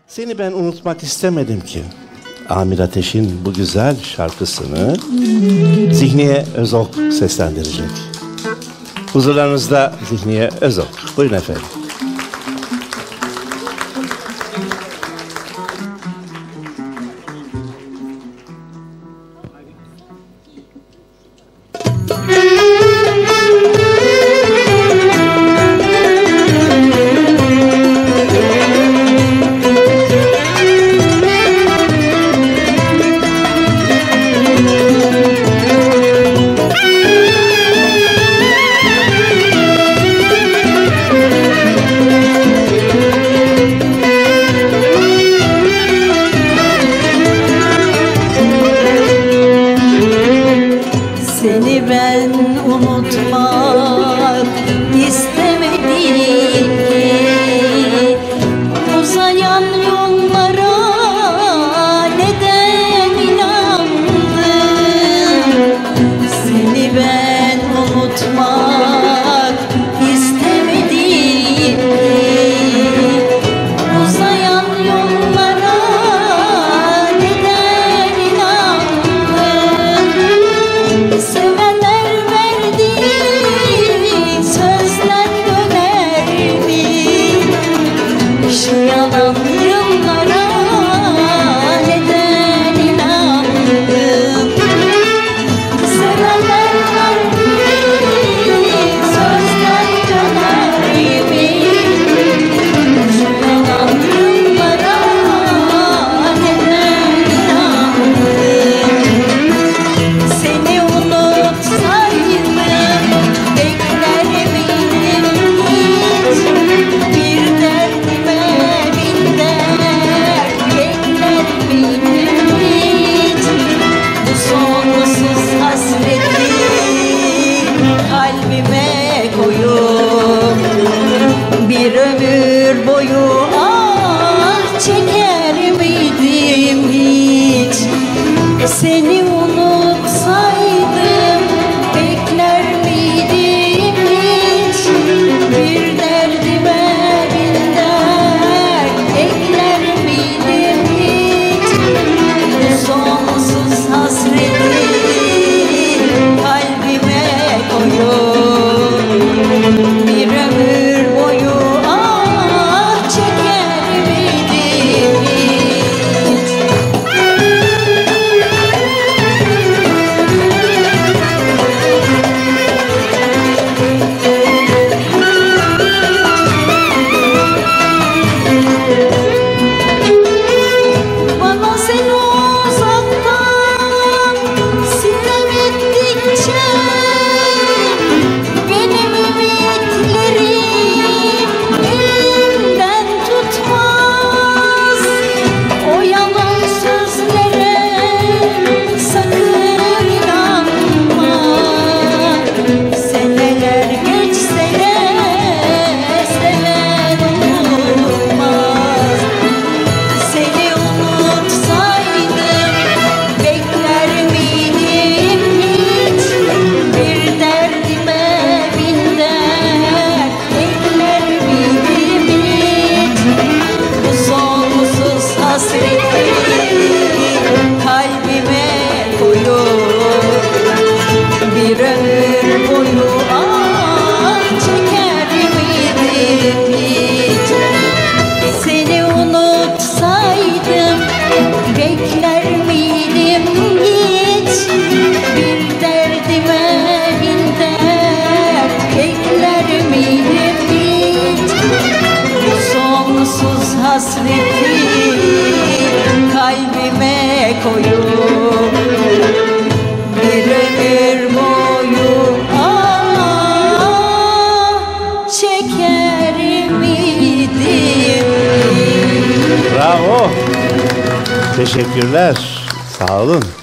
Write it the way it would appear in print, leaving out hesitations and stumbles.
Seni ben unutmak istemedim ki. Amir Ateş'in bu güzel şarkısını Zihniye Özok seslendirecek. Huzurlarınızda Zihniye Özok. Buyurun efendim. Seni ben unutmak istemedim ki uzayan yollara neden inandım? Seni ben unutmak istemedim ki uzayan yollara neden inandım? Sevenler verdiği sözden döner mi? Şu yalan yıllara neden inandım? Sevenler verdiği sözden döner mi? Şu yalan yıllara neden inandım? Seni unutsaydım bekler miydim hiç? Bir derdime bin dert bekler miydim hiç? Bu sonsuz hasreti kalbime koyup bir ömür boyu ah çeker miydim hiç? Seni unutsaydım bekler miydim hiç? Bir derdime bin dert ekler miydim hiç? Bu sonsuz hasreti kalbime koyup bir ömür boyu ah çeker miydim hiç? Bana seni uzaktan sitem ettikçe benim ümitlerim elimden tutmaz. O yalan sözlere sakın inanma. Seneler geçse de seven unutmaz. Seni unutsaydım bekler miydim hiç? Bir derdime bin dert ekler miydim hiç? Bu sonsuz hasreti kalbime koyup bir ömür boyu ah çeker miydim hiç? Seni unutsaydım bekler miydim hiç? Bir derdime bin dert ekler miydim hiç? Bu sonsuz hasreti kalbime koyup bir ömür boyu ah çeker miydim? Bravo. Teşekkürler. Sağ olun.